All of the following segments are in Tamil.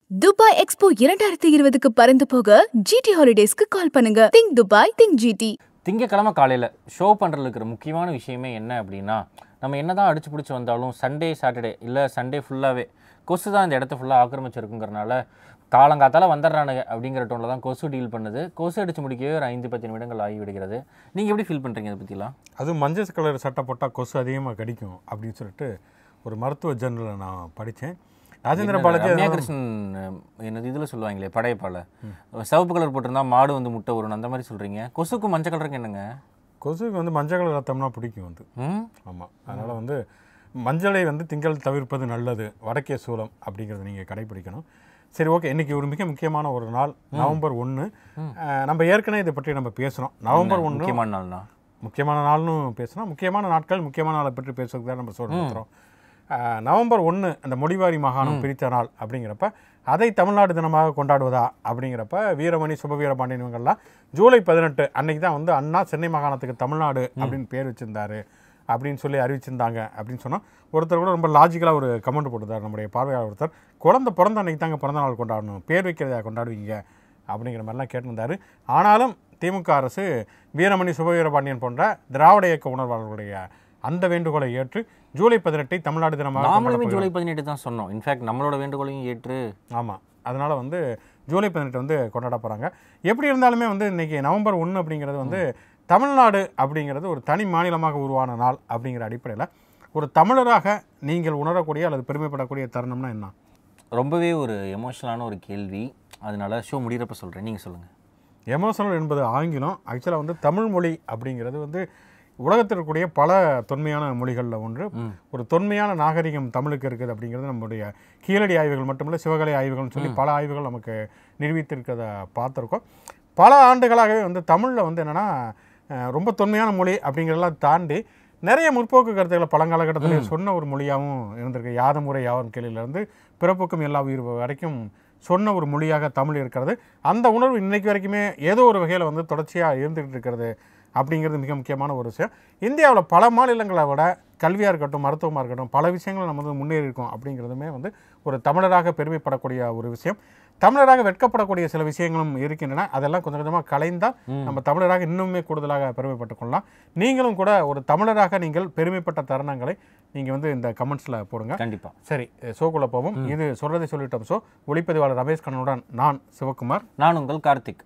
Dubai Expo 2020க்கு பறந்து போக GT Holidaysக்கு கால் பண்ணுங்க. Think Dubai, think GT. திங்கக்கிழமை காலையில் ஷோ பண்ணுறதுல இருக்கிற முக்கியமான விஷயமே என்ன அப்படின்னா, நம்ம என்ன தான் அடிச்சு பிடிச்சி வந்தாலும் சண்டே சாட்டர்டே இல்லை சண்டே ஃபுல்லாகவே கொசு தான் இந்த இடத்த ஃபுல்லாக ஆக்கிரமிச்சிருக்குங்கிறனால காலங்காத்தால் வந்துடுறானுங்க அப்படிங்கிற டோனில் தான் கொசு டீல் பண்ணுது. கொசு அடித்து முடிக்கவே ஒரு 5-10 நிமிடங்கள் ஆகி விடுகிறது. நீங்கள் எப்படி ஃபீல் பண்ணுறீங்க அதை பற்றிலாம்? அதுவும் மஞ்சள் கலர் சட்டை போட்டால் கொசு அதிகமாக கடிக்கும் அப்படின்னு சொல்லிட்டு ஒரு மருத்துவ ஜர்னலில் நான் படித்தேன். ராஜேந்திர பாலாஜி கிருஷ்ணன் என்னது இதில் சொல்லுவாங்களே படையப்பால் சிவப்பு கலர் போட்டிருந்தா மாடு வந்து முட்டை வரும் அந்த மாதிரி சொல்கிறீங்க. கொசுக்கு மஞ்சள் கலருக்கு என்னங்க? கொசுக்கு வந்து மஞ்சள் கலர் ரத்தம்னா பிடிக்கும் வந்து. ஆமாம், அதனால் வந்து மஞ்சளை வந்து திங்கள் தவிர்ப்பது நல்லது, வடக்கே சூலம் அப்படிங்கிறத நீங்கள் கடைப்பிடிக்கணும். சரி, ஓகே. இன்றைக்கி ஒரு மிக முக்கியமான ஒரு நாள், நவம்பர் 1. நம்ம ஏற்கனவே இதை பற்றி நம்ம பேசுகிறோம். நவம்பர் 1 முக்கியமான நாள்னா முக்கியமான நாள்னு பேசுகிறோம். முக்கியமான நாட்கள் முக்கியமான நாளை பற்றி பேசுறதுக்கு தான் நம்ம சொல்கிறோம். நவம்பர் 1 அந்த மொழிவாரி மாகாணம் பிரித்த நாள் அப்படிங்கிறப்ப அதை தமிழ்நாடு தினமாக கொண்டாடுவதா அப்படிங்கிறப்ப வீரமணி சுபவீரபாண்டியன் இவங்கெல்லாம் ஜூலை 18 அன்னைக்கு தான் வந்து அண்ணா சென்னை மாகாணத்துக்கு தமிழ்நாடு அப்படின்னு பேர் வச்சுருந்தாரு அப்படின்னு சொல்லி அறிவிச்சிருந்தாங்க அப்படின்னு சொன்னால் ஒருத்தர் கூட ரொம்ப லாஜிக்கலாக ஒரு கமெண்ட் போட்டுருந்தார் நம்முடைய பார்வையாளர் ஒருத்தர். குழந்தை பிறந்த அன்னைக்கு தாங்க பிறந்த நாள் கொண்டாடணும், பேர் வைக்கிறதா கொண்டாடுவீங்க அப்படிங்கிற மாதிரிலாம் கேட்டிருந்தார். ஆனாலும் திமுக அரசு வீரமணி சுபவீரபாண்டியன் போன்ற திராவிட இயக்க உணர்வாளர்களுடைய அந்த வேண்டுகோளை ஏற்று ஜூலை 18 தமிழ்நாடு தினமாக நாமளுமே ஜூலை 18 தான் சொன்னோம். இன்ஃபேக்ட் நம்மளோட வேண்டுகோளையும் ஏற்று ஆமாம், அதனால் வந்து ஜூலை 18 வந்து கொண்டாட போகிறாங்க. எப்படி இருந்தாலுமே வந்து இன்றைக்கி நவம்பர் 1 அப்படிங்கிறது வந்து தமிழ்நாடு அப்படிங்கிறது ஒரு தனி மாநிலமாக உருவான நாள் அப்படிங்கிற அடிப்படையில் ஒரு தமிழராக நீங்கள் உணரக்கூடிய அல்லது பெருமைப்படக்கூடிய தருணம்னா என்ன? ரொம்பவே ஒரு எமோஷனலான ஒரு கேள்வி. அதனால ஷோ முடிகிறப்ப சொல்கிறேன், நீங்கள் சொல்லுங்கள். எமோஷனல் என்பது ஆங்கிலம். ஆக்சுவலாக வந்து தமிழ் மொழி அப்படிங்கிறது வந்து உலகத்தில் இருக்கக்கூடிய பல தொன்மையான மொழிகளில் ஒன்று. ஒரு தொன்மையான நாகரிகம் தமிழுக்கு இருக்குது அப்படிங்கிறது நம்முடைய கீழடி ஆய்வுகள் மட்டுமில்லை, சிவகலை ஆய்வுகள்னு சொல்லி பல ஆய்வுகள் நமக்கு நிரூபித்திருக்கிறத பார்த்துருக்கோம். பல ஆண்டுகளாகவே வந்து தமிழில் வந்து என்னென்னா ரொம்ப தொன்மையான மொழி அப்படிங்கிறதெல்லாம் தாண்டி நிறைய முற்போக்கு கருத்துக்களை பழங்காலகட்டத்தில் சொன்ன ஒரு மொழியாகவும் இருந்திருக்கு. யாத முறை யாவரும் கேள்வியிலேருந்து பிறப்புக்கும் எல்லா உயிர் வரைக்கும் சொன்ன ஒரு மொழியாக தமிழ் இருக்கிறது. அந்த உணர்வு இன்றைக்கு வரைக்குமே ஏதோ ஒரு வகையில் வந்து தொடர்ச்சியாக இருந்துகிட்டு இருக்கிறது அப்படிங்கிறது மிக முக்கியமான ஒரு விஷயம். இந்தியாவில் பல மாநிலங்களை விட கல்வியாக இருக்கட்டும், மருத்துவமாக இருக்கட்டும், பல விஷயங்கள் நம்ம வந்து முன்னேறி இருக்கோம் அப்படிங்கிறதுமே வந்து ஒரு தமிழராக பெருமைப்படக்கூடிய ஒரு விஷயம். தமிழராக வெட்கப்படக்கூடிய சில விஷயங்களும் இருக்கின்றன. அதெல்லாம் கொஞ்சம் கொஞ்சமாக கலைந்தால் நம்ம தமிழராக இன்னுமே கூடுதலாக பெருமைப்பட்டுக் கொள்ளலாம். நீங்களும் கூட ஒரு தமிழராக நீங்கள் பெருமைப்பட்ட தருணங்களை நீங்கள் வந்து இந்த கமெண்ட்ஸில் போடுங்க. கண்டிப்பாக. சரி, ஷோக்குள்ளே போவோம். இது சொல்றதை சொல்லிட்டோம் ஷோ. ஒளிப்பதிவாளர் ரமேஷ் கண்ணனுடன் நான் சிவகுமார். நான் உங்கள் கார்த்திக்.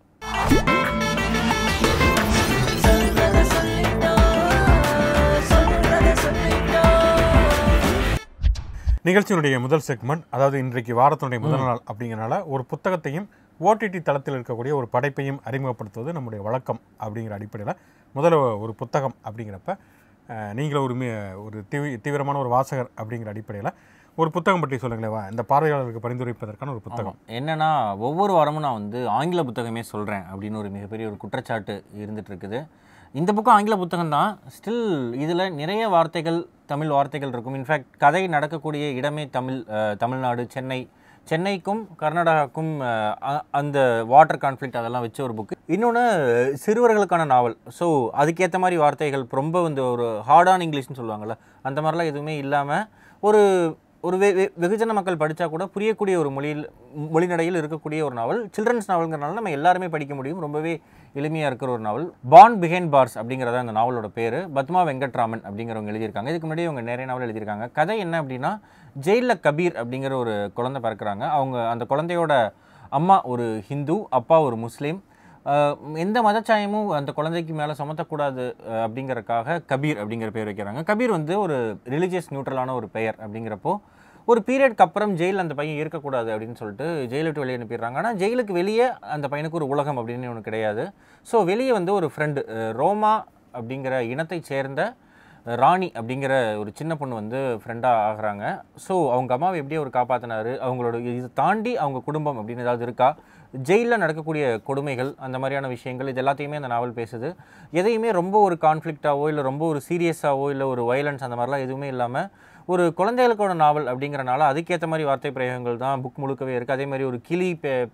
நிகழ்ச்சியினுடைய முதல் செக்மெண்ட், அதாவது இன்றைக்கு வாரத்தினுடைய முதல் நாள் அப்படிங்கிறனால ஒரு புத்தகத்தையும் ஓடிடி தளத்தில் இருக்கக்கூடிய ஒரு படைப்பையும் அறிமுகப்படுத்துவது நம்முடைய வழக்கம் அப்படிங்கிற அடிப்படையில் முதல்ல ஒரு புத்தகம் அப்படிங்கிறப்ப நீங்கள் ஒரு தீவிரமான ஒரு வாசகர் அப்படிங்கிற அடிப்படையில் ஒரு புத்தகம் பற்றி சொல்லுங்களேவா, இந்த பார்வையாளருக்கு பரிந்துரைப்பதற்கான ஒரு புத்தகம். என்னென்னா ஒவ்வொரு வாரமும் நான் வந்து ஆங்கில புத்தகமே சொல்கிறேன் அப்படின்னு ஒரு மிகப்பெரிய ஒரு குற்றச்சாட்டு இருந்துகிட்டு இருக்குது. இந்த புக்கம் ஆங்கில புத்தகம் தான். ஸ்டில் இதில் நிறைய வார்த்தைகள், தமிழ் வார்த்தைகள் இருக்கும். இன்ஃபேக்ட் கதை நடக்கக்கூடிய இடமே தமிழ்நாடு, சென்னைக்கும் கர்நாடகாவுக்கும் அந்த வாட்டர் கான்ஃப்ளிக்ட் அதெல்லாம் வச்ச ஒரு புக்கு. இன்னொன்று சிறுவர்களுக்கான நாவல். ஸோ அதுக்கேற்ற மாதிரி வார்த்தைகள் ரொம்ப வந்து ஒரு ஹார்டான இங்கிலீஷ்னு சொல்லுவாங்கள்ல, அந்த மாதிரிலாம் எதுவுமே இல்லாமல் ஒரு வெகுஜன மக்கள் படித்தா கூட புரியக்கூடிய ஒரு மொழிநடையில் இருக்கக்கூடிய ஒரு நாவல். சில்ட்ரன்ஸ் நாவல்ங்கிறனால நம்ம எல்லாருமே படிக்க முடியும். ரொம்பவே எளிமையாக இருக்கிற ஒரு நாவல். பார்ன் பிஹைண்ட் பார்ஸ் அப்படிங்கிறத அந்த நாவலோட பேர். பத்மா வெங்கட்ராமன் அப்படிங்கிறவங்க எழுதியிருக்காங்க. இதுக்கு முன்னாடி அவங்க நிறைய நாவல் எழுதியிருக்காங்க. கதை என்ன அப்படின்னா, ஜெயிலில் கபீர் அப்படிங்கிற ஒரு குழந்தை பிறக்கிறாங்க. அந்த குழந்தையோட அம்மா ஒரு ஹிந்து, அப்பா ஒரு முஸ்லீம். எந்த மதச்சாயமும் அந்த குழந்தைக்கு மேலே சுமத்தக்கூடாது அப்படிங்கிறதுக்காக கபீர் அப்படிங்கிற பேர் வைக்கிறாங்க. கபீர் வந்து ஒரு ரிலீஜியஸ் நியூட்ரலான ஒரு பெயர். அப்படிங்கிறப்போ ஒரு பீரியட்க்கு அப்புறம் ஜெயிலில் அந்த பையன் இருக்கக்கூடாது அப்படின்னு சொல்லிட்டு ஜெயிலை விட்டு வெளியே அனுப்பிடுறாங்க. ஆனால் ஜெயிலுக்கு வெளியே அந்த பையனுக்கு ஒரு உலகம் அப்படின்னு ஒன்று கிடையாது. ஸோ வெளியே வந்து ஒரு ஃப்ரெண்டு, ரோமா அப்படிங்கிற இனத்தை சேர்ந்த ராணி அப்படிங்கிற ஒரு சின்ன பொண்ணு வந்து ஃப்ரெண்டாக ஆகிறாங்க. ஸோ அவங்க அம்மாவை எப்படியே ஒரு காப்பாற்றினார். அவங்களோட இது தாண்டி அவங்க குடும்பம் அப்படின்னு ஏதாவது இருக்கா, ஜெயிலில் நடக்கக்கூடிய கொடுமைகள், அந்த மாதிரியான விஷயங்கள், இது எல்லாத்தையுமே அந்த நாவல் பேசுது. எதையுமே ரொம்ப ஒரு கான்ஃப்ளிக்டாவோ இல்லை ரொம்ப ஒரு சீரியஸாவோ இல்லை ஒரு வயலன்ஸ் அந்த மாதிரிலாம் எதுவுமே இல்லாமல் ஒரு குழந்தைகளுக்கோட நாவல் அப்படிங்கிறனால அதுக்கேற்ற மாதிரி வார்த்தை பிரயோகங்கள் தான் புக் முழுக்கவே இருக்குது. அதே மாதிரி ஒரு கிளி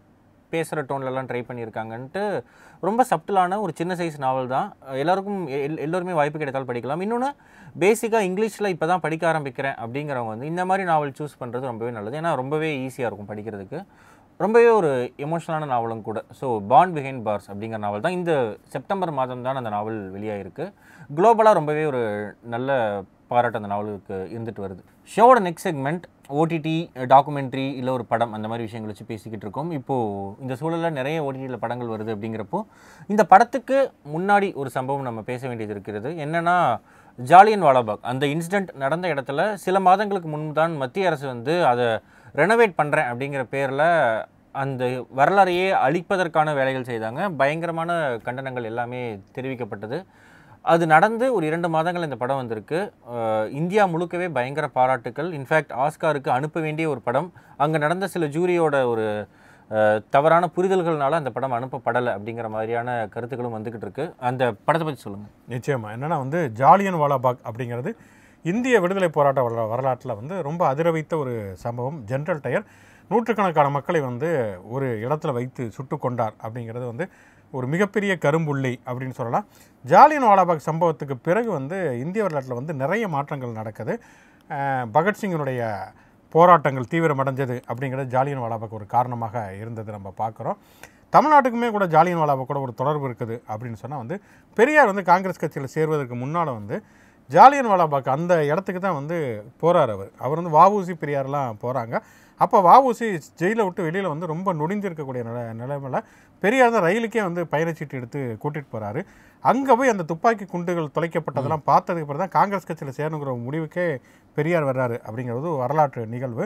பேசுகிற டோன்லலாம் ட்ரை பண்ணியிருக்காங்கன்ட்டு ரொம்ப சப்டிலான ஒரு சின்ன சைஸ் நாவல் தான். எல்லாருக்கும் எல்லோருமே வாய்ப்பு கிடைத்தால் படிக்கலாம். இன்னொன்று பேசிக்காக இங்கிலீஷில் இப்போ தான் படிக்க ஆரம்பிக்கிறேன் அப்படிங்கிறவங்க வந்து இந்த மாதிரி நாவல் சூஸ் பண்ணுறது ரொம்பவே நல்லது. ஏன்னா ரொம்பவே ஈஸியாக இருக்கும் படிக்கிறதுக்கு. ரொம்பவே ஒரு எமோஷனலான நாவலும் கூட. ஸோ பாண்ட் பிஹைண்ட் பார்ஸ் அப்படிங்கிற நாவல் தான். இந்த செப்டம்பர் மாதம் தான் அந்த நாவல் வெளியாகிருக்கு. குளோபலாக ரொம்பவே ஒரு நல்ல பாராட்டு அந்த நாவலுக்கு இருந்துட்டு வருது. ஷோவோட நெக்ஸ்ட் செக்மெண்ட் ஓடிடி, டாக்குமெண்ட்ரி, இல்லை ஒரு படம், அந்த மாதிரி விஷயங்கள் வச்சு பேசிக்கிட்டு இருக்கோம். இப்போது இந்த சூழலில் நிறைய ஓடிடியில் படங்கள் வருது அப்படிங்கிறப்போ இந்த படத்துக்கு முன்னாடி ஒரு சம்பவம் நம்ம பேச வேண்டியது இருக்கிறது. என்னென்னா ஜாலியன் வாலாபாக் அந்த இன்சிடெண்ட் நடந்த இடத்துல சில மாதங்களுக்கு முன்பு தான் மத்திய அரசு வந்து அதை ரெனோவேட் பண்ணுறேன் அப்படிங்கிற பேரில் அந்த வரலாறையே அழிப்பதற்கான வேலைகள் செய்தாங்க. பயங்கரமான கண்டனங்கள் எல்லாமே தெரிவிக்கப்பட்டது. அது நடந்து ஒரு 2 மாதங்கள் இந்த படம் வந்திருக்கு. இந்தியா முழுக்கவே பயங்கர பாராட்டுக்கள். இன்ஃபேக்ட் ஆஸ்காருக்கு அனுப்ப வேண்டிய ஒரு படம். அங்கே நடந்த சில ஜூரியோட ஒரு தவறான புரிதல்கள்னால அந்த படம் அனுப்பப்படலை அப்படிங்கிற மாதிரியான கருத்துக்களும் வந்துக்கிட்டு இருக்கு. அந்த படத்தை பற்றி சொல்லுங்கள். நிச்சயமாக என்னென்னா வந்து ஜாலியன் வாலாபாக் அப்படிங்கிறது இந்திய விடுதலை போராட்ட வரலாற்றில் வந்து ரொம்ப அதிர வைத்த ஒரு சம்பவம். ஜென்ரல் டயர் நூற்றுக்கணக்கான மக்களை வந்து ஒரு இடத்துல வைத்து சுட்டு கொண்டார் அப்படிங்கிறது வந்து ஒரு மிகப்பெரிய கரும்புள்ளி அப்படின்னு சொல்லலாம். ஜாலியன் வாலாபாக் சம்பவத்துக்கு பிறகு வந்து இந்திய வரலாற்றில் வந்து நிறைய மாற்றங்கள் நடக்குது. பகத்சிங்கினுடைய போராட்டங்கள் தீவிரமடைஞ்சது அப்படிங்கிறது ஜாலியன் வாலாபாக் ஒரு காரணமாக இருந்தது நம்ம பார்க்குறோம். தமிழ்நாட்டுக்குமே கூட ஜாலியன் வாலாபாக் கூட ஒரு தொடர்பு இருக்குது அப்படின்னு சொன்னால் வந்து பெரியார் வந்து காங்கிரஸ் கட்சியில் சேர்வதற்கு முன்னால் வந்து ஜாலியன் வாலாபாக் அந்த இடத்துக்கு தான் வந்து போகிறார். அவர் வந்து வஉசி பெரியார்லாம் போகிறாங்க. அப்போ வஉசி ஜெயிலை விட்டு வெளியில் வந்து ரொம்ப நொடிஞ்சிருக்கக்கூடிய நிலைமையில் பெரியார் தான் ரயிலுக்கே வந்து பயணச்சீட்டு எடுத்து கூட்டிகிட்டு போகிறாரு. அங்கே போய் அந்த துப்பாக்கி குண்டுகள் தொலைக்கப்பட்டதெல்லாம் பார்த்ததுக்கு அப்புறம் தான் காங்கிரஸ் கட்சியில் சேரணுங்கிற முடிவுக்கே பெரியார் வர்றாரு அப்படிங்கிறது வரலாற்று நிகழ்வு.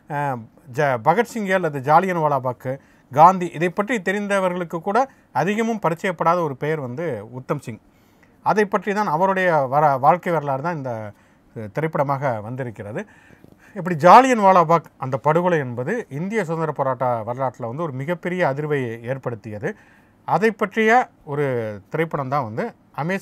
பகத்சிங்கே அல்லது ஜாலியன் வாலாபாக்கு, காந்தி இதை பற்றி தெரிந்தவர்களுக்கு கூட அதிகமும் பரிச்சயப்படாத ஒரு பெயர் வந்து உத்தம் சிங். அதை பற்றி தான் அவருடைய வாழ்க்கை வரலாறு தான் இந்த திரைப்படமாக வந்திருக்கிறது. இப்படி ஜாலியன் வாலாபாக் அந்த படுகொலை என்பது இந்திய சுதந்திர போராட்ட வரலாற்றில் வந்து ஒரு மிகப்பெரிய அதிர்வை ஏற்படுத்தியது. அதை பற்றிய ஒரு திரைப்படம் தான் வந்து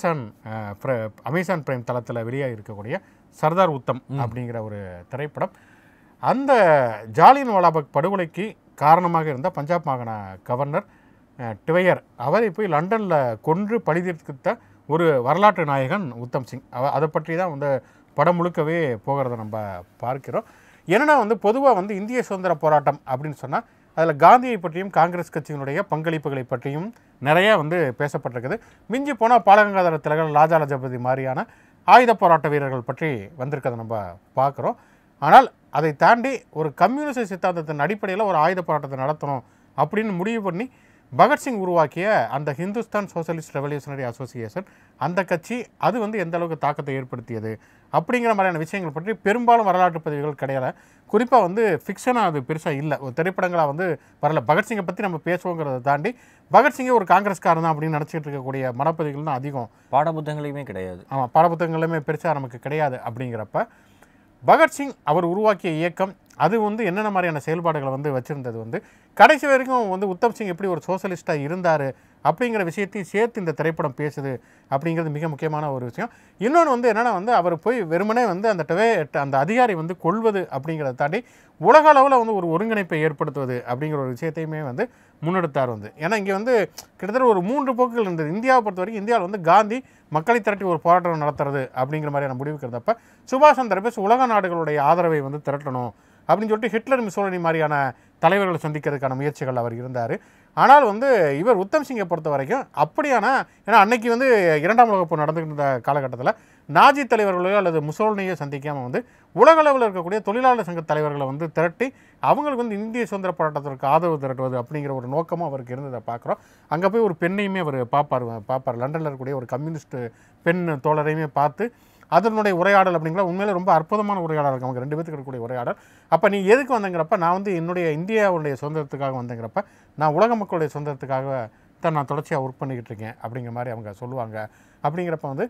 அமேசான் பிரைம் தளத்தில் வெளியாக இருக்கக்கூடிய சர்தார் உத்தம் அப்படிங்கிற ஒரு திரைப்படம். அந்த ஜாலியன் வாலாபாக் படுகொலைக்கு காரணமாக இருந்த பஞ்சாப் மாகாண கவர்னர் டிவையர் அவரை போய் லண்டனில் கொன்று பழிதீர்த்த ஒரு வரலாற்று நாயகன் உத்தம் சிங். அதை பற்றி தான் வந்து படம் முழுக்கவே போகிறத நம்ம பார்க்கிறோம். ஏன்னா வந்து பொதுவாக வந்து இந்திய சுதந்திர போராட்டம் அப்படின்னு சொன்னால் அதில் காந்தியை பற்றியும் காங்கிரஸ் கட்சியினுடைய பங்களிப்புகளை பற்றியும் நிறையா வந்து பேசப்பட்டிருக்குது. மிஞ்சி போனால் பாலகங்காதர திலகர், லாஜா லஜபதி மாதிரியான ஆயுத போராட்ட வீரர்கள் பற்றி வந்திருக்கிறத நம்ம பார்க்குறோம். ஆனால் அதை தாண்டி ஒரு கம்யூனிஸ்ட் சித்தாந்தத்தின் அடிப்படையில் ஒரு ஆயுத போராட்டத்தை நடத்தணும் அப்படின்னு முடிவு பண்ணி பகத்சிங் உருவாக்கிய அந்த ஹிந்துஸ்தான் சோஷலிஸ்ட் ரெவல்யூஷனரி அசோசியேஷன் அந்த கட்சி அது வந்து எந்த அளவுக்கு தாக்கத்தை ஏற்படுத்தியது அப்படிங்கிற மாதிரியான விஷயங்கள் பற்றி பெரும்பாலும் வரலாற்று பதிவுகள் கிடையாது. குறிப்பாக வந்து ஃபிக்ஷனாக அது பெருசாக இல்லை, ஒரு திரைப்படங்களாக வந்து வரல. பகத்சிங்கை பற்றி நம்ம பேசுவோங்கிறத தாண்டி பகத்சிங்கே ஒரு காங்கிரஸ்காரன் தான் அப்படின்னு நினச்சிட்டு இருக்கக்கூடிய மனப்பதிவுகள் தான் அதிகம். பாடப்புத்தகங்களையுமே கிடையாது. ஆமாம், பாடப்புத்தகங்களுமே பெருசாக நமக்கு கிடையாது. அப்படிங்கிறப்ப பகத்சிங் அவர் உருவாக்கிய இயக்கம் அது வந்து என்னென்ன மாதிரியான செயல்பாடுகளை வந்து வச்சுருந்தது வந்து கடைசி வரைக்கும் வந்து உத்தம் சிங் எப்படி ஒரு சோஷலிஸ்ட்டாக இருந்தார் அப்படிங்கிற விஷயத்தையும் சேர்த்து இந்த திரைப்படம் பேசுது அப்படிங்கிறது மிக முக்கியமான ஒரு விஷயம். இன்னொன்று வந்து என்னென்னா வந்து அவர் போய் வெறுமனே வந்து அந்த அதிகாரி வந்து கொள்வது அப்படிங்கிறத தாண்டி உலக அளவில் வந்து ஒரு ஒருங்கிணைப்பை ஏற்படுத்துவது அப்படிங்கிற ஒரு விஷயத்தையுமே வந்து முன்னெடுத்தார் வந்து. ஏன்னா இங்கே வந்து கிட்டத்தட்ட ஒரு 3 போக்குகள் இருந்தது. இந்தியாவை பொறுத்த வரைக்கும் இந்தியாவில் வந்து காந்தி மக்களை திரட்டி ஒரு போராட்டம் நடத்துறது அப்படிங்கிற மாதிரியான முடிவுக்கிறதப்ப சுபாஷ் சந்திர போஸ் உலக நாடுகளுடைய ஆதரவை வந்து திரட்டணும் அப்படின்னு சொல்லிட்டு ஹிட்லர், முசோலினி மாதிரியான தலைவர்களை சந்திக்கிறதுக்கான முயற்சிகள் அவர் இருந்தார். ஆனால் வந்து இவர் உத்தம் சிங்கை பொறுத்த வரைக்கும் அப்படியான, ஏன்னா அன்னைக்கு வந்து 2ஆம் உலகப் போர் நடந்துகிட்டு இருந்த காலகட்டத்தில் நாஜி தலைவர்களையோ அல்லது முசோலினியோ சந்திக்காமல் வந்து உலக அளவில் இருக்கக்கூடிய தொழிலாளர் சங்க தலைவர்களை வந்து திரட்டி அவங்களுக்கு வந்து இந்திய சுதந்திர போராட்டத்திற்கு ஆதரவு திரட்டுவது அப்படிங்கிற ஒரு நோக்கமும் அவருக்கு இருந்ததை பார்க்குறோம். அங்கே போய் ஒரு பெண்ணையுமே அவர் பார்ப்பார். லண்டனில் இருக்கக்கூடிய ஒரு கம்யூனிஸ்ட் பெண் தோழரையுமே பார்த்து அதனுடைய உரையாடல் அப்படிங்கிற உண்மையிலே ரொம்ப அற்புதமான உரையாடல் இருக்கும். அவங்க 2 பேருக்கு இருக்கக்கூடிய உரையாடல். அப்போ நீ எதுக்கு வந்தங்கிறப்ப நான் வந்து என்னுடைய இந்தியாவுடைய சுதந்திரத்துக்காக வந்தங்கிறப்ப நான் உலக மக்களுடைய சுதந்திரத்துக்காக தான் நான் தொடர்ச்சியாக ஒர்க் பண்ணிக்கிட்டு இருக்கேன் அப்படிங்கிற மாதிரி அவங்க சொல்லுவாங்க. அப்படிங்கிறப்ப வந்து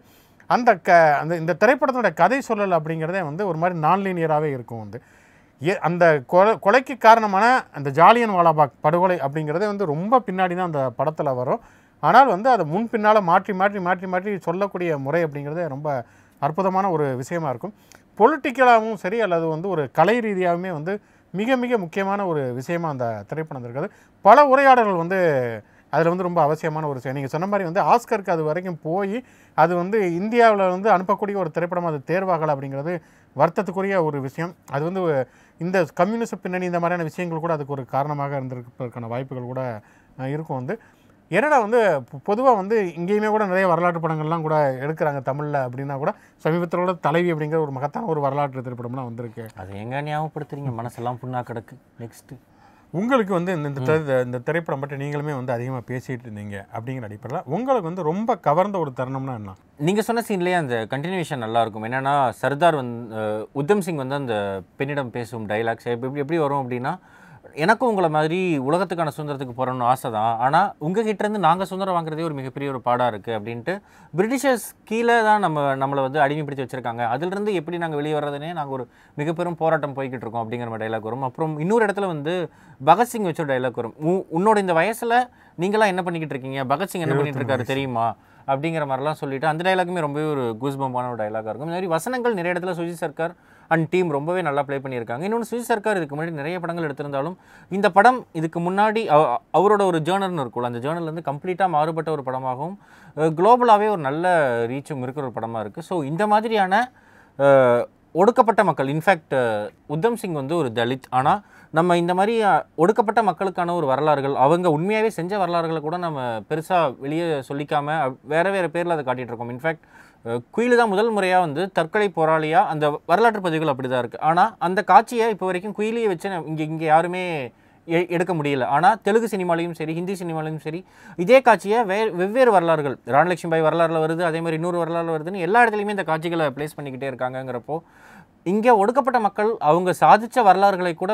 அந்த இந்த திரைப்படத்தினுடைய கதை சொல்லல் அப்படிங்கிறதே வந்து ஒரு மாதிரி நான்லீனியராகவே இருக்கும். வந்து அந்த கொலைக்கு காரணமான அந்த ஜாலியன் வாலாபாக் படுகொலை அப்படிங்கிறதே வந்து ரொம்ப பின்னாடி தான் அந்த படத்தில் வரும். ஆனால் வந்து அதை முன் பின்னால் மாற்றி மாற்றி மாற்றி மாற்றி சொல்லக்கூடிய முறை அப்படிங்கிறதே ரொம்ப அற்புதமான ஒரு விஷயமா இருக்கும். பொலிட்டிக்கலாகவும் சரி அல்லது வந்து ஒரு கலை ரீதியாகவுமே வந்து மிக மிக முக்கியமான ஒரு விஷயமா அந்த திரைப்படம் இருக்கிறது. பல உரையாடல்கள் வந்து அதில் வந்து ரொம்ப அவசியமான ஒரு விஷயம். நீங்கள் சொன்ன மாதிரி வந்து ஆஸ்கருக்கு அது வரைக்கும் போய் அது வந்து இந்தியாவில் வந்து அனுப்பக்கூடிய ஒரு திரைப்படம் அது தேர்வாகலை அப்படிங்கிறது வருத்தத்துக்குரிய ஒரு விஷயம். அது வந்து இந்த கம்யூனிஸ்ட் பின்னணி இந்த மாதிரியான விஷயங்கள் கூட அதுக்கு ஒரு காரணமாக இருந்திருப்பதற்கான வாய்ப்புகள் கூட இருக்கும். வந்து என்னடா வந்து பொதுவாக வந்து இங்கேயுமே கூட நிறைய வரலாற்று படங்கள்லாம் கூட எடுக்கிறாங்க தமிழில் அப்படின்னா கூட சமீபத்தில் கூட தலைவி அப்படிங்கிற ஒரு மகத்தான ஒரு வரலாற்று திரைப்படம்லாம் வந்திருக்கு. அது எங்கே ஞாபகப்படுத்துறீங்க, மனசெல்லாம் புண்ணா கிடக்கு. நெக்ஸ்ட்டு உங்களுக்கு வந்து இந்த திரைப்படம் பற்றி நீங்களுமே வந்து அதிகமாக பேசிகிட்டு இருந்தீங்க அப்படிங்கிற அடிப்படையில் உங்களுக்கு வந்து ரொம்ப கவர்ந்த ஒரு தருணம்னா என்ன? நீங்கள் சொன்ன சீன்லேயே அந்த கண்டினியூஷன் நல்லாயிருக்கும். என்னென்னா சர்தார் வந்து உத்தம் சிங் வந்து அந்த பெண்ணிடம் பேசும் டைலாக்ஸ் எப்படி வரும் அப்படின்னா, எனக்கும் உங்களை மாதிரி உலகத்துக்கான சுதந்திரத்துக்கு போகிறோன்னு ஆசை தான், ஆனால் உங்ககிட்டேருந்து நாங்கள் சுதந்திரம் வாங்குறதே ஒரு மிகப்பெரிய ஒரு பாடாக இருக்குது அப்படின்ட்டு பிரிட்டிஷர்ஸ் கீழே தான் நம்மளை வந்து அடிமைப்படுத்தி வச்சுருக்காங்க, அதிலிருந்து எப்படி நாங்கள் வெளியே வர்றதுனே நாங்கள் ஒரு மிகப்பெரும் போராட்டம் போய்கிட்டு இருக்கோம் அப்படிங்கிற மாதிரி டைலாக் வரும். அப்புறம் இன்னொரு இடத்துல வந்து பகத்சிங் வச்ச டைலாக் வரும், உன்னோட இந்த வயசில் நீங்களாம் என்ன பண்ணிக்கிட்டு இருக்கீங்க, பகத்சிங் என்ன பண்ணிட்டு இருக்காரு தெரியுமா அப்படிங்கிற மாதிரிலாம் சொல்லிட்டு அந்த டைலாக்குமே ரொம்பவே ஒரு கூஸ்பம்பான ஒரு டைலாகாக இருக்கும். இந்த மாதிரி வசனங்கள் நிறைய இடத்துல சுஜித் சர்க்கார் அண்ட் டீம் ரொம்பவே நல்லா ப்ளே பண்ணியிருக்காங்க. இன்னொன்று சுஜித் சர்க்கார் இதுக்கு முன்னாடி நிறைய படங்கள் எடுத்திருந்தாலும் இந்த படம் இதுக்கு முன்னாடி அவரோட ஒரு ஜேர்னல்னு இருக்கும்ல, அந்த ஜேர்னல் வந்து கம்ப்ளீட்டாக மாறுபட்ட ஒரு படமாகவும் குளோபலாகவே ஒரு நல்ல ரீச்சும் இருக்கிற ஒரு படமாக இருக்குது. ஸோ இந்த மாதிரியான ஒடுக்கப்பட்ட மக்கள், இன்ஃபேக்ட் உத்தம் சிங் வந்து ஒரு தலித், ஆனால் நம்ம இந்த மாதிரி ஒடுக்கப்பட்ட மக்களுக்கான ஒரு வரலாறுகள், அவங்க உண்மையாகவே செஞ்ச வரலாறுகளை கூட நம்ம பெருசாக வெளியே சொல்லிக்காமல் வேறு வேறு பேரில் அதை காட்டிகிட்டு இருக்கோம். இன்ஃபேக்ட் குயிலு தான் முதல் முறையாக வந்து தற்கொலை போராளியாக அந்த வரலாற்று பதிவுகள் அப்படி தான் இருக்குது. ஆனால் அந்த காட்சியை இப்போ வரைக்கும் குயிலியை வச்சு இங்கே யாருமே எடுக்க முடியல. ஆனால் தெலுங்கு சினிமாலையும் சரி, ஹிந்தி சினிமாலையும் சரி, இதே காட்சியை வெவ்வேறு வரலாறுகள், ராணலட்சுமி பாய் வரலாறுல வருது, அதே மாதிரி இன்னொரு வரலாறு வருதுன்னு எல்லா இடத்துலையுமே இந்த காட்சிகளை ப்ளேஸ் பண்ணிக்கிட்டே இருக்காங்கிறப்போ இங்கே ஒடுக்கப்பட்ட மக்கள் அவங்க சாதித்த வரலாறுகளை கூட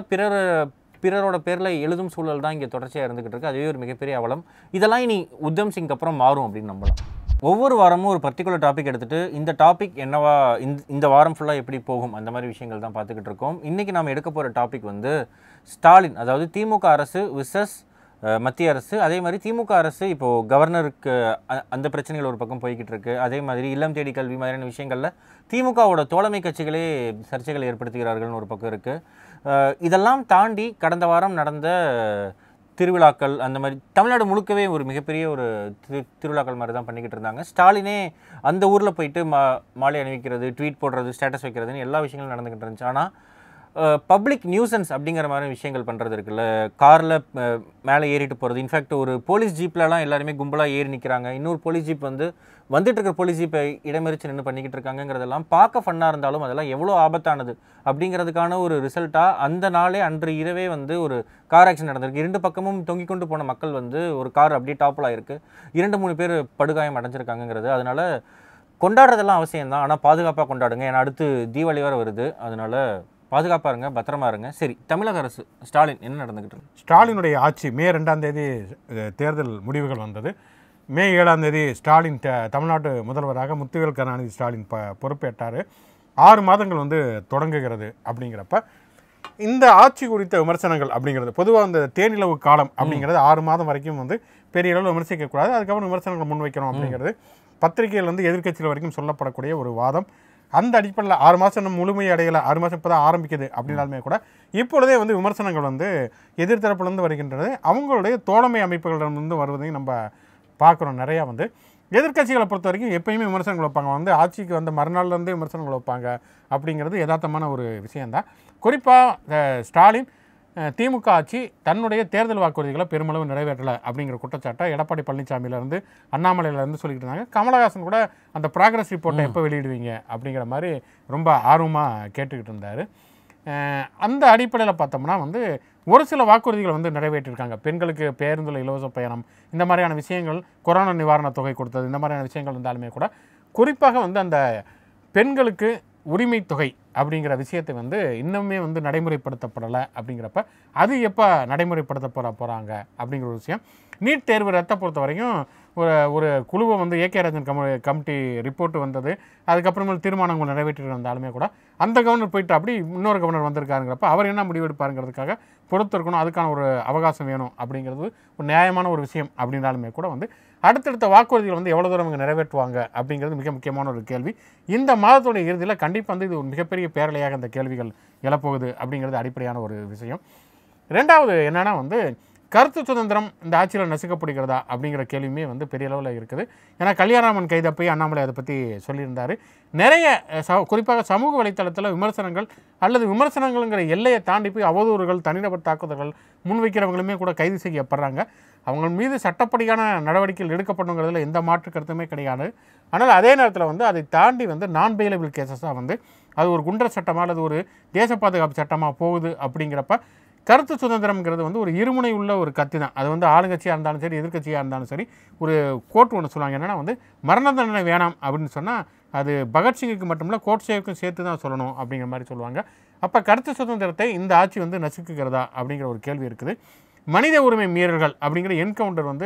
பிறரோட பேரில் எழுதும் சூழல் தான் இங்கே தொடர்ச்சியாக இருந்துகிட்டு இருக்குது. அதுவே ஒரு மிகப்பெரிய அவலம். இதெல்லாம் இனி உத்தம் சிங்க்கு அப்புறம் மாறும் அப்படின்னு நம்பலாம். ஒவ்வொரு வாரமும் ஒரு பர்டிகுலர் டாபிக் எடுத்துகிட்டு இந்த டாபிக் என்னவா இந்த வாரம் ஃபுல்லாக எப்படி போகும் அந்த மாதிரி விஷயங்கள் தான் பார்த்துக்கிட்டு இருக்கோம். இன்றைக்கி நாம் எடுக்க போகிற டாபிக் வந்து ஸ்டாலின், அதாவது திமுக அரசு விசஸ் மத்திய அரசு. அதே மாதிரி திமுக அரசு இப்போது கவர்னருக்கு அந்த பிரச்சனைகள் ஒரு பக்கம் போய்கிட்டு இருக்குது. அதே மாதிரி இல்லம் தேடி கல்வி மாதிரியான விஷயங்களில் திமுகவோட தோழமை கட்சிகளே சர்ச்சைகளை ஏற்படுத்துகிறார்கள்னு ஒரு பக்கம் இருக்குது. இதெல்லாம் தாண்டி கடந்த வாரம் நடந்த திருவிழாக்கள், அந்த மாதிரி தமிழ்நாடு முழுக்கவே ஒரு மிகப்பெரிய ஒரு திருவிழாக்கள் மாதிரி தான் பண்ணிக்கிட்டு இருந்தாங்க. ஸ்டாலினே அந்த ஊரில் போயிட்டு மாலை அணிவிக்கிறது, ட்வீட் போடுறது, ஸ்டேட்டஸ் வைக்கிறதுன்னு எல்லா விஷயங்களும் நடந்துக்கிட்டு இருந்துச்சு. ஆனால் பப்ளிக் நியூசன்ஸ் அப்படிங்கிற மாதிரி விஷயங்கள் பண்ணுறது இருக்குல்ல, காரில் மேலே ஏறிட்டு போகிறது, இன்ஃபேக்ட் ஒரு போலீஸ் ஜீப்லலாம் எல்லாருமே கும்பலாக ஏறி நிற்கிறாங்க, இன்னொரு போலீஸ் ஜீப் வந்துட்டு இருக்கிற போலீஸ் ஜீப்பை இடமறிச்சு நின்று பண்ணிக்கிட்டு இருக்காங்கிறதெல்லாம் பார்க்க ஃபன்னாக இருந்தாலும் அதெல்லாம் எவ்வளோ ஆபத்தானது அப்படிங்கிறதுக்கான ஒரு ரிசல்ட்டாக அந்த நாளே அன்று இரவே ஒரு கார் ஆக்சிடென்ட் நடந்திருக்கு. 2 பக்கமும் தொங்கிக் கொண்டு போன மக்கள் ஒரு கார் அப்படியே டாப்பில் ஆயிருக்கு, 2-3 பேர் படுகாயம் அடைஞ்சிருக்காங்கிறது. அதனால் கொண்டாடுறதெல்லாம் அவசியம் தான், ஆனால் பாதுகாப்பாக கொண்டாடுங்க. ஏன்னா அடுத்து தீபாவளி வேறு வருது, அதனால் பாதுகாப்பாக இருங்க, பத்திரமா இருங்க. சரி, தமிழக அரசு ஸ்டாலின் என்ன நடந்துக்கிட்டு இருக்கு? ஸ்டாலினுடைய ஆட்சி மே 2ஆம் தேதி தேர்தல் முடிவுகள் வந்தது. மே 7ஆம் தேதி ஸ்டாலின் தமிழ்நாட்டு முதல்வராக முத்துவேல் கருணாநிதி ஸ்டாலின் பொறுப்பேற்றார். 6 மாதங்கள் தொடங்குகிறது. அப்படிங்கிறப்ப இந்த ஆட்சி குறித்த விமர்சனங்கள் அப்படிங்கிறது பொதுவாக அந்த தேனிலவு காலம் அப்படிங்கிறது 6 மாதம் வரைக்கும் பெரிய அளவில் விமர்சிக்கக்கூடாது, அதுக்கப்புறம் விமர்சனங்கள் முன்வைக்கணும் அப்படிங்கிறது பத்திரிகையில் எதிர்க்கட்சிகள் வரைக்கும் சொல்லப்படக்கூடிய ஒரு வாதம். அந்த அடிப்படையில் 6 மாதம் முழுமையை அடையலை, 6 மாதம் இப்போ தான் ஆரம்பிக்குது அப்படின்னாலுமே கூட இப்பொழுதே விமர்சனங்கள் எதிர்த்தரப்புலேருந்து வருகின்றது. அவங்களுடைய தோழமை அமைப்புகளிலிருந்து வருவதையும் நம்ம பார்க்குறோம். நிறையா எதிர்க்கட்சிகளை பொறுத்த வரைக்கும் எப்பயுமே விமர்சனங்கள் வைப்பாங்க, ஆட்சிக்கு மறுநாள்லேருந்தே விமர்சனங்கள் வைப்பாங்க அப்படிங்கிறது யதார்த்தமான ஒரு விஷயந்தான். குறிப்பாக ஸ்டாலின் திமுக ஆட்சி தன்னுடைய தேர்தல் வாக்குறுதிகளை பெருமளவு நிறைவேற்றலை அப்படிங்கிற குற்றச்சாட்டை எடப்பாடி பழனிசாமியிலேருந்து அண்ணாமலையிலேருந்து சொல்லிக்கிட்டு இருந்தாங்க. கமலஹாசன் கூட அந்த ப்ராக்ரஸ் ரிப்போர்ட்டை எப்போ வெளியிடுவீங்க அப்படிங்கிற மாதிரி ரொம்ப ஆர்வமாக கேட்டுக்கிட்டு இருந்தார். அந்த அடிப்படையில் பார்த்தோம்னா ஒரு சில வாக்குறுதிகளை நிறைவேற்றிருக்காங்க. பெண்களுக்கு பேருந்தில் இலவச பயணம், இந்த மாதிரியான விஷயங்கள், கொரோனா நிவாரணத் தொகை கொடுத்தது, இந்த மாதிரியான விஷயங்கள் இருந்தாலுமே கூட குறிப்பாக அந்த பெண்களுக்கு உரிமை தொகை அப்படிங்கிற விஷயத்தை இன்னுமே நடைமுறைப்படுத்தப்படலை. அப்படிங்கிறப்ப அது எப்போ நடைமுறைப்படுத்த போகிறாங்க அப்படிங்கிற ஒரு விஷயம். நீட் தேர்வு ரத்தை பொறுத்த வரைக்கும் ஒரு குழுவை ஏகே ராஜன் கமிட்டி ரிப்போர்ட் வந்தது, அதுக்கப்புறமேல் தீர்மானங்கள் நிறைவேற்றி இருந்தாலுமே கூட அந்த கவர்னர் போயிட்டு அப்படி இன்னொரு கவர்னர் வந்திருக்காருங்கிறப்ப அவர் என்ன முடிவெடுப்பாருங்கிறதுக்காக பொறுத்திருக்கணும், அதுக்கான ஒரு அவகாசம் வேணும் அப்படிங்கிறது ஒரு நியாயமான ஒரு விஷயம். அப்படின்னாலுமே கூட வந்து அடுத்தடுத்த வாக்குறுதிகள் வந்து எவ்வளோ தூரம் இவங்க நிறைவேற்றுவாங்க அப்படிங்கிறது மிக முக்கியமான ஒரு கேள்வி. இந்த மாதத்துடைய இறுதியில் கண்டிப்பாக வந்து இது ஒரு மிகப்பெரிய பேரலையாக இந்த கேள்விகள் எழப்போகுது அப்படிங்கிறது அடிப்படையான ஒரு விஷயம். ரெண்டாவது என்னென்னா வந்து கருத்து சுதந்திரம் இந்த ஆட்சியில் நசுக்கப்படுகிறதா அப்படிங்கிற கேள்வியுமே வந்து பெரிய அளவில் இருக்குது. ஏன்னா கல்யாணராமன் கைதப்பை அண்ணாமலை அதை பற்றி சொல்லியிருந்தார். நிறைய குறிப்பாக சமூக வலைத்தளத்தில் விமர்சனங்கள் அல்லது விமர்சனங்கள்ங்கிற எல்லையை தாண்டி போய் அவதூறுகள், தனிநபர் தாக்குதல்கள் முன்வைக்கிறவங்களுமே கூட கைது செய்யப்படுறாங்க. அவங்க மீது சட்டப்படியான நடவடிக்கைகள் எடுக்கப்படுங்கிறதுல எந்த மாற்று கருத்துமே கிடையாது. ஆனால் அதே நேரத்தில் வந்து அதை தாண்டி வந்து நான் பெயிலபிள் கேசஸாக வந்து அது ஒரு குண்டர் சட்டமாக அல்லது ஒரு தேச பாதுகாப்பு சட்டமாக போகுது. அப்படிங்கிறப்ப கருத்து சுதந்திரம்ங்கிறது வந்து ஒரு இருமுனை உள்ள ஒரு கத்தி தான். அது வந்து ஆளுங்கட்சியாக இருந்தாலும் சரி, எதிர்கட்சியாக இருந்தாலும் சரி, ஒரு கோட் ஒன்று சொல்லுவாங்க. என்னென்னா வந்து மரண தண்டனை வேணாம் அப்படின்னு சொன்னால் அது பகத்சிங்குக்கு மட்டுமில்ல கோட்சேவுக்கும் சேர்த்து தான் சொல்லணும் அப்படிங்கிற மாதிரி சொல்லுவாங்க. அப்போ கருத்து சுதந்திரத்தை இந்த ஆட்சி வந்து நசுக்குகிறதா அப்படிங்கிற ஒரு கேள்வி இருக்குது. மனித உரிமை மீறல்கள் அப்படிங்கிற என்கவுண்டர் வந்து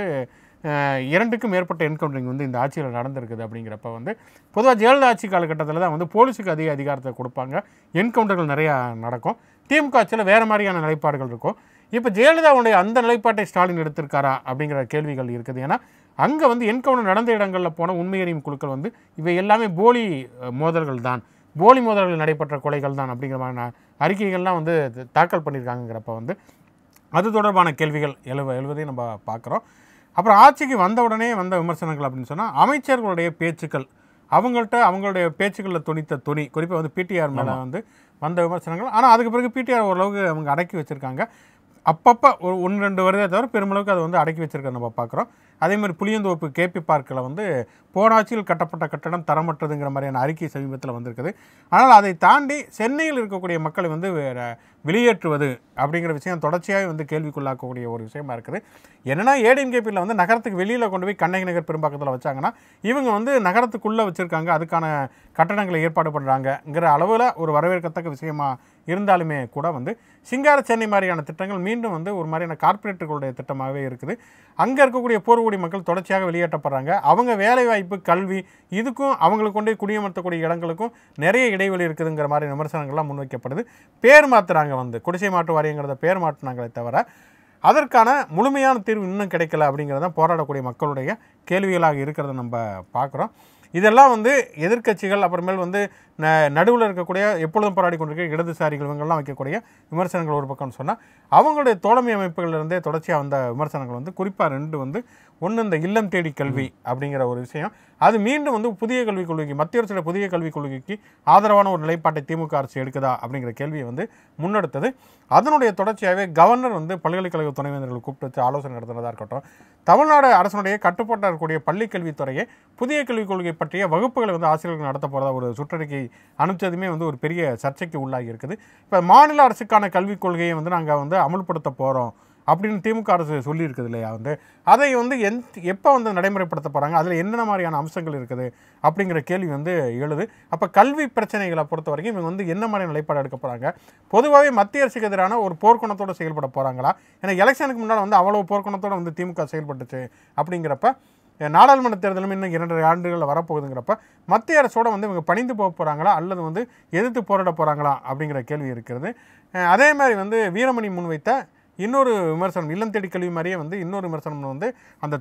2க்கும் மேற்பட்ட என்கவுண்டரிங் வந்து இந்த ஆட்சியில் நடந்திருக்குது. அப்படிங்கிறப்ப வந்து பொதுவாக ஜெயலலிதா ஆட்சி காலகட்டத்தில் தான் வந்து போலீஸுக்கு அதிக அதிகாரத்தை கொடுப்பாங்க, என்கவுண்டர்கள் நிறையா நடக்கும். திமுக ஆட்சியில் வேறு மாதிரியான நிலைப்பாடுகள் இருக்கும். இப்போ ஜெயலலிதாவுடைய அந்த நிலைப்பாட்டை ஸ்டாலின் எடுத்திருக்காரா அப்படிங்கிற கேள்விகள் இருக்குது. ஏன்னா அங்கே வந்து என்கவுண்டர் நடந்த இடங்களில் போன உண்மையறியும் குழுக்கள் வந்து இவை எல்லாமே போலி மோதல்கள் தான், போலி மோதல்கள் நடைபெற்ற கொலைகள் தான் அப்படிங்கிற மாதிரி அறிக்கைகள்லாம் வந்து தாக்கல் பண்ணியிருக்காங்கிறப்ப வந்து அது தொடர்பான கேள்விகள் எழுவதையும் நம்ம பார்க்குறோம். அப்புறம் ஆட்சிக்கு வந்த உடனே வந்த விமர்சனங்கள் அப்படின்னு சொன்னால் அமைச்சர்களுடைய பேச்சுக்கள், அவங்களுடைய பேச்சுக்களில் துணித்த துணி, குறிப்பாக வந்து பிடிஆர் மேலே வந்து வந்த விமர்சனங்கள். ஆனால் அதுக்கு பிறகு பிடிஆர் ஓரளவுக்கு அவங்க அடக்கி வச்சுருக்காங்க. அப்பப்போ ஒரு 1-2 வருதே தவிர பெருமளவுக்கு அதை வந்து அடக்கி வச்சுருக்க நம்ம பார்க்குறோம். அதேமாதிரி புளியந்தோப்பு கேபி பார்க்கில் வந்து போன ஆட்சியில் கட்டப்பட்ட கட்டடம் தரமற்றதுங்கிற மாதிரியான அறிக்கை சமீபத்தில் வந்திருக்குது. ஆனால் அதை தாண்டி சென்னையில் இருக்கக்கூடிய மக்களை வந்து வெளியேற்றுவது அப்படிங்கிற விஷயம் தொடர்ச்சியாக வந்து கேள்விக்குள்ளாக்கக்கூடிய ஒரு விஷயமா இருக்குது. என்னென்னா ஏடிஎம்கேபியில் வந்து நகரத்துக்கு வெளியில் கொண்டு போய் கண்ணகி நகர் பெரும்பாக்கத்தில் வச்சாங்கன்னா இவங்க வந்து நகரத்துக்குள்ளே வச்சுருக்காங்க, அதுக்கான கட்டடங்களை ஏற்பாடு பண்ணுறாங்கங்கிற அளவில் ஒரு வரவேற்கத்தக்க விஷயமா இருந்தாலுமே கூட வந்து சிங்கார சென்னை மாதிரியான திட்டங்கள் மீண்டும் வந்து ஒரு மாதிரியான கார்ப்பரேட்டுகளுடைய திட்டமாகவே இருக்குது. அங்கே இருக்கக்கூடிய போர்க்குடி மக்கள் தொடர்ச்சியாக வெளியேற்றப்படுறாங்க. அவங்க வேலைவாய்ப்பு, கல்வி, இதுக்கும் அவங்களுக்கு கொண்டே குடியமர்த்தக்கூடிய இடங்களுக்கும் நிறைய இடைவெளி இருக்குதுங்கிற மாதிரி விமர்சனங்கள்லாம் முன்வைக்கப்படுது. பேர் மாற்றுறாங்க, வந்து குடிசை மாற்று வாரியங்கிறத பேர் மாற்றினாங்களே தவிர அதற்கான முழுமையான தீர்வு இன்னும் கிடைக்கல அப்படிங்கிறதான் போராடக்கூடிய மக்களுடைய கேள்விகளாக இருக்கிறத நம்ம பார்க்குறோம். இதெல்லாம் வந்து எதிர்க்கட்சிகள் அப்புறமேல் வந்து நடுவில் இருக்கக்கூடிய எப்பொழுதும் போராடி கொண்டிருக்க இடதுசாரிகள் இவங்கெல்லாம் வைக்கக்கூடிய விமர்சனங்கள் ஒரு பக்கம்னு சொன்னால் அவங்களுடைய தோழமை அமைப்புகளிலிருந்தே தொடர்ச்சியாக வந்த விமர்சனங்கள் வந்து குறிப்பாக 2 வந்து ஒன்று இந்த இல்லம் தேடி கல்வி அப்படிங்கிற ஒரு விஷயம். அது மீண்டும் வந்து புதிய கல்விக் கொள்கைக்கு, மத்திய அரசோட புதிய கல்விக் கொள்கைக்கு ஆதரவான ஒரு நிலைப்பாட்டை திமுக அரசு எடுக்குதா அப்படிங்கிற கேள்வியை வந்து முன்னெடுத்தது. அதனுடைய தொடர்ச்சியாகவே கவர்னர் வந்து பல்கலைக்கழக துணைவேந்தர்கள் கூப்பிட்டு வச்சு ஆலோசனை நடத்துனதாக இருக்கட்டும், தமிழ்நாடு அரசனுடைய கட்டுப்பாட்டாக இருக்கக்கூடிய பள்ளிக்கல்வித்துறையை புதிய கல்விக் கொள்கை பற்றிய வகுப்புகளை வந்து ஆசிரியர்கள் நடத்த போகிறதா ஒரு சுற்றறிக்கை அனுப்பிச்சதுமே வந்து ஒரு பெரிய சர்ச்சைக்கு உள்ளாகி இருக்குது. இப்போ மாநில அரசுக்கான கல்விக் கொள்கையை வந்து நாங்கள் வந்து அமல்படுத்த போகிறோம் அப்படின்னு திமுக அரசு சொல்லியிருக்குது இல்லையா, வந்து அதை வந்து எப்போ வந்து நடைமுறைப்படுத்த போகிறாங்க, அதில் என்னென்ன மாதிரியான அம்சங்கள் இருக்குது அப்படிங்கிற கேள்வி வந்து எழுது. அப்போ கல்வி பிரச்சனைகளை பொறுத்த வரைக்கும் இவங்க வந்து என்ன மாதிரி நிலைப்பாடு எடுக்க போகிறாங்க, பொதுவாகவே மத்திய அரசுக்கு எதிரான ஒரு போர்க்குணத்தோடு செயல்பட போகிறாங்களா, ஏன்னா எலெக்ஷனுக்கு முன்னால் வந்து அவ்வளோ போர்க்குணத்தோடு வந்து திமுக செயல்பட்டுச்சு. அப்படிங்கிறப்ப நாடாளுமன்ற தேர்தலும் இன்னும் 2 ஆண்டுகளில் வரப்போகுதுங்கிறப்ப மத்திய அரசோடு வந்து இவங்க பணிந்து போக போகிறாங்களா அல்லது வந்து எதிர்த்து போராட போகிறாங்களா அப்படிங்கிற கேள்வி இருக்கிறது. அதே மாதிரி வந்து வீரமணி முன்வைத்த இன்னொரு விமர்சனம், இல்லம் தேடி கல்வி மாதிரியே வந்து இன்னொரு விமர்சனம் வந்து அந்த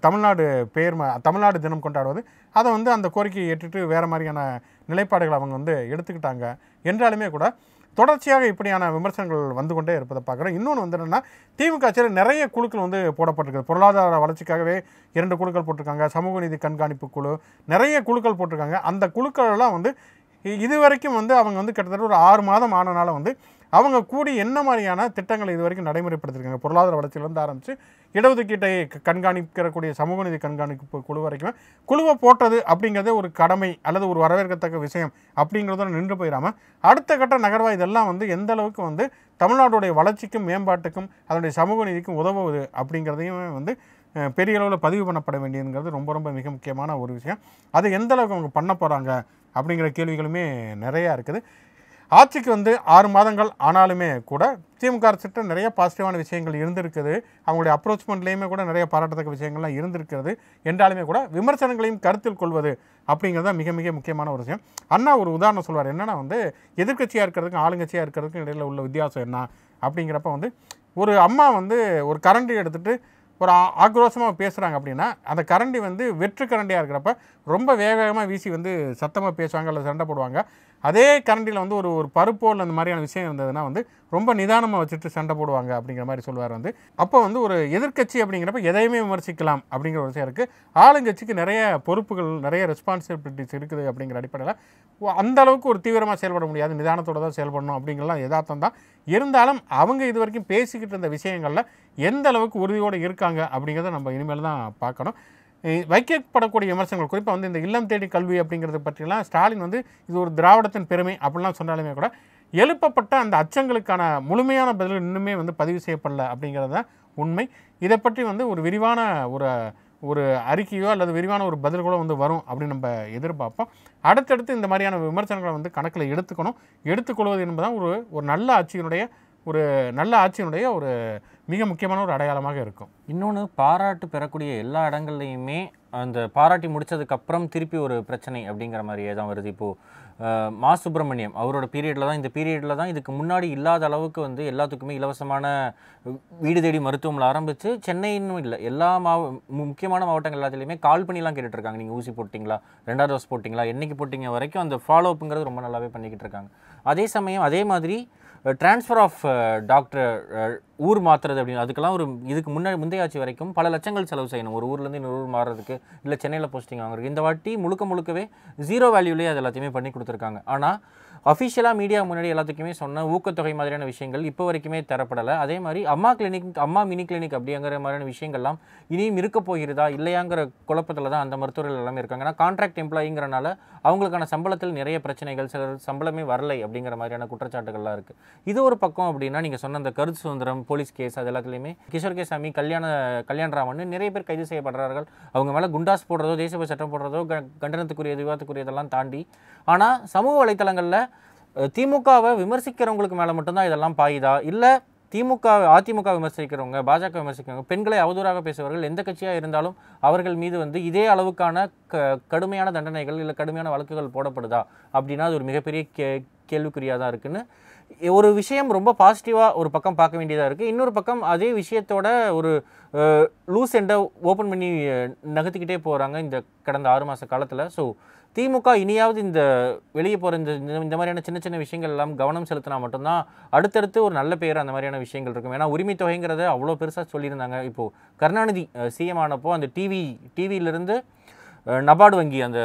தமிழ்நாடு தினம் கொண்டாடுவது, அதை வந்து அந்த கோரிக்கையை ஏற்றுட்டு வேறு மாதிரியான நிலைப்பாடுகளை அவங்க வந்து எடுத்துக்கிட்டாங்க என்றாலுமே கூட தொடர்ச்சியாக இப்படியான விமர்சனங்கள் வந்து கொண்டே இருப்பதை பார்க்குறோம். இன்னொன்று வந்து என்னென்னா திமுக ஆட்சியில் நிறைய குழுக்கள் வந்து போடப்பட்டிருக்குது. பொருளாதார வளர்ச்சிக்காகவே 2 குழுக்கள் போட்டிருக்காங்க, சமூக நீதி கண்காணிப்பு குழு, நிறைய குழுக்கள் போட்டிருக்காங்க. அந்த குழுக்களெல்லாம் வந்து இது வரைக்கும் வந்து அவங்க வந்து கிட்டத்தட்ட ஒரு 6 மாதம் ஆனனால வந்து அவங்க கூடி என்ன மாதிரியான திட்டங்களை இது வரைக்கும் நடைமுறைப்படுத்திருக்காங்க, பொருளாதார வளர்ச்சியிலேருந்து ஆரம்பித்து இடஒதுக்கீட்டை கண்காணிக்கக்கூடிய சமூக நீதி கண்காணிப்பு குழு வரைக்கும் குழுவை போட்டது அப்படிங்கிறதே ஒரு கடமை அல்லது ஒரு வரவேற்கத்தக்க விஷயம் அப்படிங்கிறத நின்று போயிடாமல் அடுத்த கட்ட நகர்வா இதெல்லாம் வந்து எந்த அளவுக்கு வந்து தமிழ்நாடுடைய வளர்ச்சிக்கும் மேம்பாட்டுக்கும் அதனுடைய சமூக நீதிக்கும் உதவுவது அப்படிங்கிறதையும் வந்து பெரிய அளவில் பதிவு பண்ணப்பட வேண்டியதுங்கிறது ரொம்ப ரொம்ப மிக முக்கியமான ஒரு விஷயம். அது எந்த அளவுக்கு அவங்க பண்ண போகிறாங்க அப்படிங்கிற கேள்விகளுமே நிறையா இருக்குது. ஆட்சிக்கு வந்து 6 மாதங்கள் ஆனாலுமே கூட திமுக அரசுகிட்ட நிறைய பாசிட்டிவான விஷயங்கள் இருந்திருக்குது, அவங்களுடைய அப்ரோச்மெண்ட்லேயுமே கூட நிறைய பாராட்டத்தக்க விஷயங்கள்லாம் இருந்திருக்கிறது என்றாலுமே கூட விமர்சனங்களையும் கருத்தில் கொள்வது அப்படிங்கிறது தான் மிக மிக முக்கியமான ஒரு விஷயம். அண்ணா ஒரு உதாரணம் சொல்வார், என்னென்னா வந்து எதிர்க்கட்சியாக இருக்கிறதுக்கும் ஆளுங்கட்சியாக இருக்கிறதுக்கும் இடையில் உள்ள வித்தியாசம் என்ன அப்படிங்கிறப்ப வந்து ஒரு அம்மா வந்து ஒரு கரண்டி எடுத்துகிட்டு ஒரு ஆக்ரோஷமாக பேசுகிறாங்க அப்படின்னா அந்த கரண்டி வந்து வெற்று கரண்டியாக இருக்கிறப்ப ரொம்ப வேகமாக வீசி வந்து சத்தமாக பேசுவாங்க அல்லது சண்டை போடுவாங்க. அதே கரண்டியில் வந்து ஒரு ஒரு பருப்போ இல்லை அந்த மாதிரியான விஷயம் இருந்ததுன்னா வந்து ரொம்ப நிதானமாக வச்சுட்டு சண்டை போடுவாங்க அப்படிங்கிற மாதிரி சொல்லுவார் வந்து. அப்போ வந்து ஒரு எதிர்க்கட்சி அப்படிங்கிறப்ப எதையுமே விமர்சிக்கலாம் அப்படிங்கிற ஒரு விஷயம் இருக்குது. ஆளுங்கட்சிக்கு நிறைய பொறுப்புகள் நிறைய ரெஸ்பான்சிபிலிட்டிஸ் இருக்குது அப்படிங்கிற அடிப்படையில் அந்த அளவுக்கு ஒரு தீவிரமாக செயல்பட முடியாது, நிதானத்தோடு தான் செயல்படணும் அப்படிங்கிறலாம் யதார்த்தம் தான். இருந்தாலும் அவங்க இது வரைக்கும் பேசிக்கிட்டு இருந்த விஷயங்களில் எந்த அளவுக்கு உறுதியோடு இருக்காங்க அப்படிங்கிறத நம்ம இனிமேல் தான் பார்க்கணும். வைக்கப்படக்கூடிய விமர்சனங்கள் குறிப்பாக வந்து இந்த இல்லம் தேடி கல்வி அப்படிங்கிறத பற்றிலாம் ஸ்டாலின் வந்து இது ஒரு திராவிடத்தின் பெருமை அப்படிலாம் சொன்னாலுமே கூட எழுப்பப்பட்ட அந்த அச்சங்களுக்கான முழுமையான பதில் இன்னுமே வந்து பதிவு செய்யப்படல அப்படிங்கிறது தான் உண்மை. இதை பற்றி வந்து ஒரு விரிவான ஒரு அறிக்கையோ அல்லது விரிவான ஒரு பதில்களோ வந்து வரும் அப்படின்னு நம்ம எதிர்பார்ப்போம். அடுத்தடுத்து இந்த மாதிரியான விமர்சனங்களை வந்து கணக்கில் எடுத்துக்கொள்வது என்பதுதான் ஒரு நல்ல ஆட்சியினுடைய ஒரு மிக முக்கியமான ஒரு அடையாளமாக இருக்கும். இன்னொன்று, பாராட்டு பெறக்கூடிய எல்லா இடங்கள்லையுமே அந்த பாராட்டி முடித்ததுக்கப்புறம் திருப்பி ஒரு பிரச்சனை அப்படிங்கிற மாதிரியே தான் வருது. இப்போது மா சுப்பிரமணியம் அவரோட இந்த பீரியடில் தான் இதுக்கு முன்னாடி இல்லாத அளவுக்கு வந்து எல்லாத்துக்குமே இலவசமான வீடு தேடி மருத்துவமனை ஆரம்பித்து சென்னைன்னு இல்லை எல்லா முக்கியமான மாவட்டங்கள் எல்லாத்துலேயுமே கால் பண்ணிலாம் கேட்டுட்ருக்காங்க. நீங்கள் ஊசி போட்டிங்களா, 2வது டோஸ் போட்டிங்களா, என்றைக்கு போட்டிங்க வரைக்கும் அந்த ஃபாலோ அப்புங்கிறது ரொம்ப நல்லாவே பண்ணிக்கிட்டு இருக்காங்க. அதே மாதிரி ட்ரான்ஸ்ஃபர் ஆஃப் டாக்டர் ஊர் மாற்றுறது அப்படின்னு அதுக்கெல்லாம் இதுக்கு முந்தைய ஆட்சி வரைக்கும் பல லட்சங்கள் செலவு செய்யணும் ஒரு ஊர்லேருந்து இன்னொரு ஊர் மாறுறதுக்கு, இல்லை சென்னையில் போஸ்டிங் வாங்குறதுக்கு. இந்த வாட்டி முழுக்கவே 0 வேல்யூலேயே அது எல்லாத்தையுமே பண்ணி கொடுத்துருக்காங்க. ஆனால் அஃபிஷியலாக மீடியா முன்னாடி எல்லாத்துக்குமே சொன்ன ஊக்கத்தொகை மாதிரியான விஷயங்கள் இப்போ வரைக்குமே தரப்படலை. அதே மாதிரி அம்மா மினி கிளினிக் அப்படிங்கிற மாதிரியான விஷயங்கள்லாம் இனியும் இருக்க போகிறதா இல்லையாங்கிற குழப்பத்தில் தான் அந்த மருத்துவர்கள் எல்லாமே இருக்காங்க. ஏன்னா கான்ட்ராக்ட் எம்ப்ளாயிங்கிறனால அவங்களுக்கான சம்பளத்தில் நிறைய பிரச்சனைகள், சிலர் சம்பளமே வரலை அப்படிங்கிற மாதிரியான குற்றச்சாட்டுகள்லாம் இருக்குது. இது ஒரு பக்கம் அப்படின்னா நீங்கள் சொன்ன அந்த கருத்து சுதந்திரம், போலீஸ் கேஸ், அது எல்லாத்துலேயுமே கிஷோர் கேசாமி, கல்யாணராமன் நிறைய பேர் கைது செய்யப்படுறார்கள். அவங்க மேலே குண்டாஸ் போடுறதோ தேசிய சட்டம் போடுறதோ கண்டனத்துக்குரிய விவாதத்துக்குரியதெல்லாம் தாண்டி, ஆனால் சமூக வலைத்தளங்களில் திமுகவை விமர்சிக்கிறவங்களுக்கு மேலே மட்டும்தான் இதெல்லாம் பாயுதா, இல்லை அதிமுக விமர்சிக்கிறவங்க, பாஜக விமர்சிக்கிறவங்க, பெண்களை அவதூறாக பேசுபவர்கள் எந்த கட்சியாக இருந்தாலும் அவர்கள் மீது வந்து இதே அளவுக்கான கடுமையான தண்டனைகள் இல்லை கடுமையான வழக்குகள் போடப்படுதா அப்படின்னா அது ஒரு மிகப்பெரிய கேள்விக்குறியாக தான் இருக்குன்னு ஒரு விஷயம் ரொம்ப பாசிட்டிவாக ஒரு பக்கம் பார்க்க வேண்டியதாக இருக்குது. இன்னொரு பக்கம் அதே விஷயத்தோட ஒரு லூஸ் எண்டை ஓப்பன் பண்ணி நகர்த்திக்கிட்டே போகிறாங்க இந்த கடந்த 6 மாத காலத்தில். ஸோ திமுக இனியாவது இந்த வெளியே போகிற இந்த மாதிரியான சின்ன விஷயங்கள் எல்லாம் கவனம் செலுத்தினா மட்டும்தான் அடுத்தடுத்து ஒரு நல்ல பேர் அந்த மாதிரியான விஷயங்கள் இருக்கும். ஏன்னா உரிமை தொகைங்கிறத அவ்வளோ பெருசாக சொல்லியிருந்தாங்க. இப்போது கருணாநிதி சிஎம் ஆனப்போ அந்த டிவியிலிருந்து நபார்டு வங்கி அந்த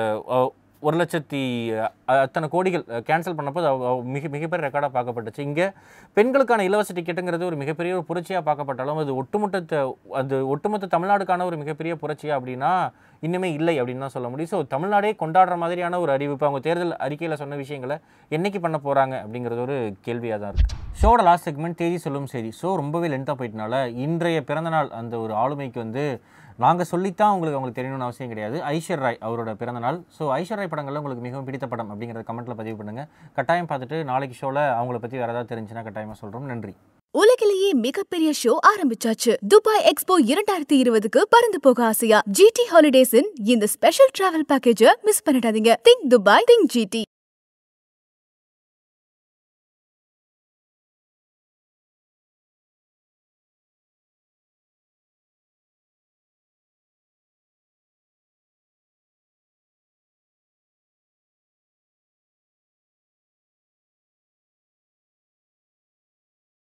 1,00,000 அத்தனை கோடிகள் கேன்சல் பண்ணப்போ மிகப்பெரிய ரெக்கார்டாக பார்க்கப்பட்டுச்சு. இங்கே பெண்களுக்கான இலவச டிக்கெட்டுங்கிறது ஒரு மிகப்பெரிய ஒரு புரட்சியாக பார்க்கப்பட்டாலும் அது ஒட்டுமொத்த தமிழ்நாடுக்கான ஒரு மிகப்பெரிய புரட்சியாக அப்படின்னா இன்னுமே இல்லை அப்படின்னு தான் சொல்ல முடியும். ஸோ தமிழ்நாடே கொண்டாடுற மாதிரியான ஒரு அறிவிப்பு அவங்க தேர்தல் அறிக்கையில் சொன்ன விஷயங்களை என்னைக்கு பண்ண போகிறாங்க அப்படிங்கிறது ஒரு கேள்வியாக தான் இருக்குது. ஷோட லாஸ்ட் செக்மெண்ட் தேதி சொல்லும் செய்தி. ஷோ ரொம்பவே லென்த்தாக போயிட்டனால இன்றைய பிறந்தநாள் அந்த ஒரு ஆளுமைக்கு வந்து நாங்கள் சொல்லித்தான் அவங்களுக்கு தெரியணும்னு அவசியம் கிடையாது. ஐஸ்வர் ராய் அவரோட பிறந்தநாள். ஸோ ஐஸ்வர் ராய் படங்களில் உங்களுக்கு மிகவும் பிடித்த படம் அப்படிங்கிறத கமெண்ட்டில் பதிவு பண்ணுங்கள். கட்டாயம் பார்த்துட்டு நாளைக்கு ஷோவில் அவங்கள பற்றி வேறு ஏதாவது தெரிஞ்சுன்னா கட்டாயமாக சொல்கிறோம். நன்றி. உலகிலேயே மிகப்பெரிய ஷோ ஆரம்பிச்சாச்சு. துபாய் எக்ஸ்போ 2020க்கு பறந்து போக ஆசையா? GT ஹாலிடேஸின் இந்த ஸ்பெஷல் டிராவல் பேக்கேஜை மிஸ் பண்ணிடாதீங்க. Think Dubai, think GT.